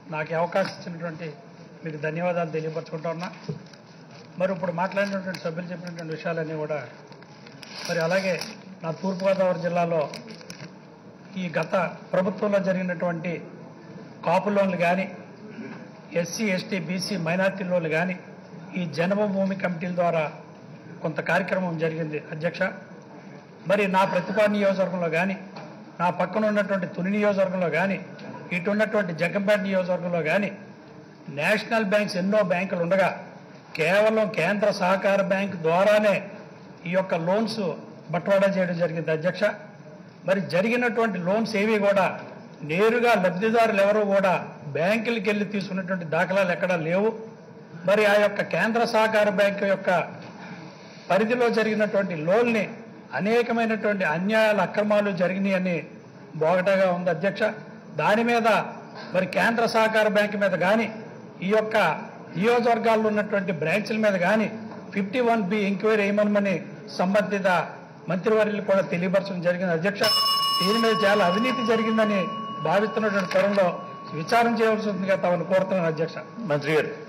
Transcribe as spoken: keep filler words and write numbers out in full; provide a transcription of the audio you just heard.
నాకు అవకాశం ఇచ్చినటువంటి మీకు ధన్యవాదాలు తెలియపరచుకుంటా ఉన్నా. మరి ఇప్పుడు మాట్లాడినటువంటి సభ్యులు చెప్పినటువంటి విషయాలన్నీ కూడా మరి అలాగే నా తూర్పుగోదావరి జిల్లాలో ఈ గత ప్రభుత్వంలో జరిగినటువంటి కాపు లోన్లు కానీ ఎస్సీ ఎస్టీ బీసీ మైనార్టీ లోన్లు కానీ ఈ జన్మభూమి కమిటీల ద్వారా కొంత కార్యక్రమం జరిగింది అధ్యక్ష. మరి నా ప్రతిభా నియోజకవర్గంలో కానీ నా పక్కన ఉన్నటువంటి తుని నియోజకవర్గంలో కానీ ఇటు ఉన్నటువంటి జగ్గంపేట నియోజకవర్గంలో కానీ నేషనల్ బ్యాంక్స్ ఎన్నో బ్యాంకులు ఉండగా కేవలం కేంద్ర సహకార బ్యాంక్ ద్వారానే ఈ యొక్క లోన్స్ బట్వాడా చేయడం జరిగింది అధ్యక్ష. మరి జరిగినటువంటి లోన్స్ ఏవి కూడా నేరుగా లబ్ధిదారులు ఎవరు కూడా బ్యాంకులకు వెళ్ళి తీసుకున్నటువంటి దాఖలాలు ఎక్కడా లేవు. మరి ఆ యొక్క కేంద్ర సహకార బ్యాంకు యొక్క పరిధిలో జరిగినటువంటి లోన్ని అనేకమైనటువంటి అన్యాయాలు అక్రమాలు జరిగినాయని బోగటగా ఉంది అధ్యక్ష. దాని మీద మరి కేంద్ర సహకార బ్యాంకు మీద కానీ ఈ యొక్క నియోజకవర్గాల్లో ఉన్నటువంటి బ్రాంచ్ల మీద కానీ ఫిఫ్టీ వన్ బి ఎంక్వైరీ వేయమని సంబంధిత మంత్రివర్యులు కూడా తెలియపరచడం జరిగింది అధ్యక్ష. దీని మీద చాలా అవినీతి జరిగిందని భావిస్తున్నటువంటి తరుణంలో విచారణ చేయవలసి ఉందిగా తమను కోరుతున్నాను అధ్యక్ష. మంత్రి గారు.